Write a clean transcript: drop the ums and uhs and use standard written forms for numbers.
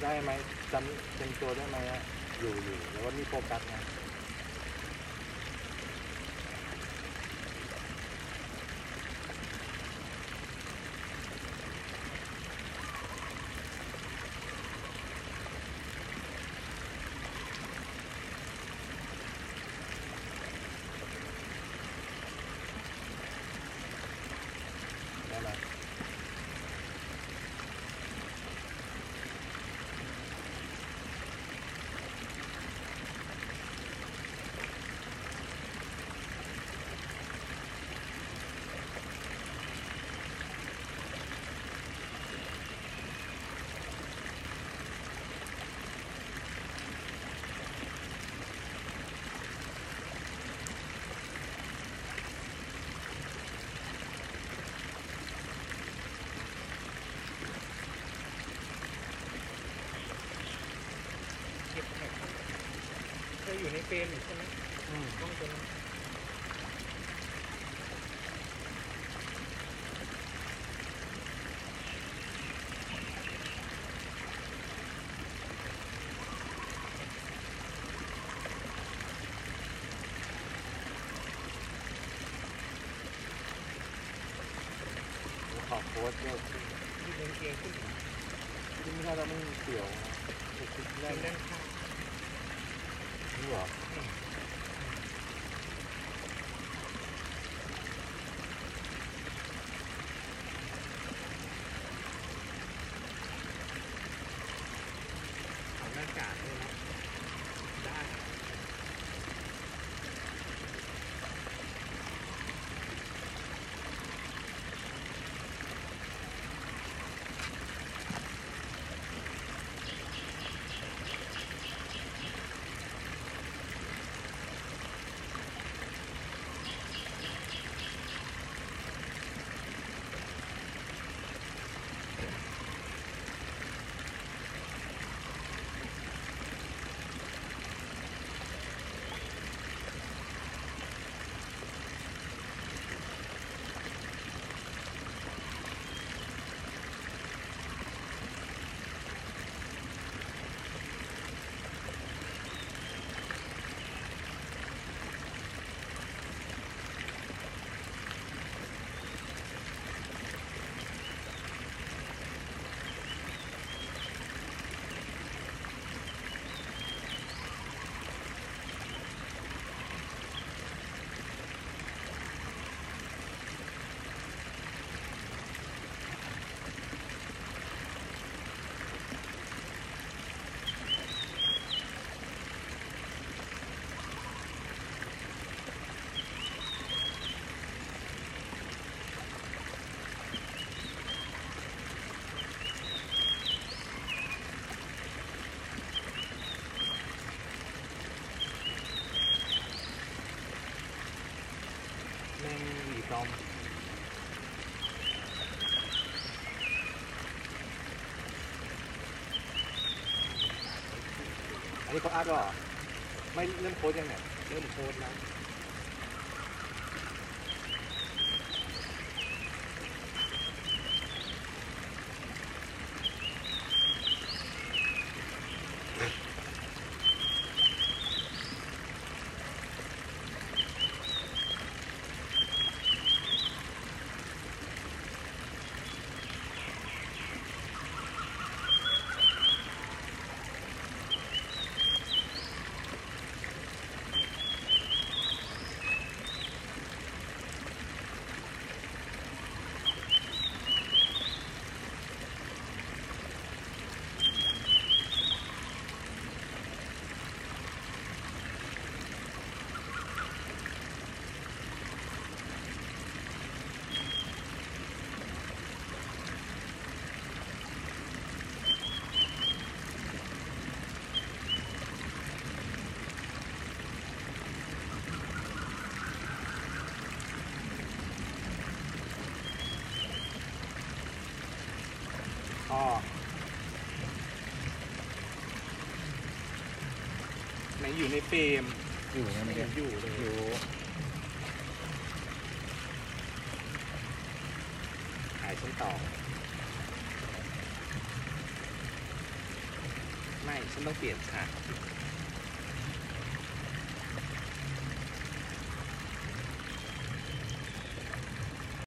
ได้ไหมจำเป็นตัวได้ไหมอะอยู่แล้วว่ามีโฟกัสนะได้ไหมเคยอยู่ในเฟรมอยู่ใช่ไหมต้องตัวนั้นขอโค้ดด้วยที่เล่นเองขึ้นถึงที่ไม่ใช่เราไม่เกี่ยวนะได้ด้านข้างนี่เหรอของหน้ากากเลยนะได้แม่งหวีตอมอันนี้เขาอัดหรอไม่เริ่มโค้ดยังไงเริ่มโค้ดแล้วอ๋อไหนอยู่ในเฟรมอยู่นะไม่ไม่เห็ได้นอยู่เลยอยู่หายฉันต่อไม่ฉันต้องเปลี่ยนฉาก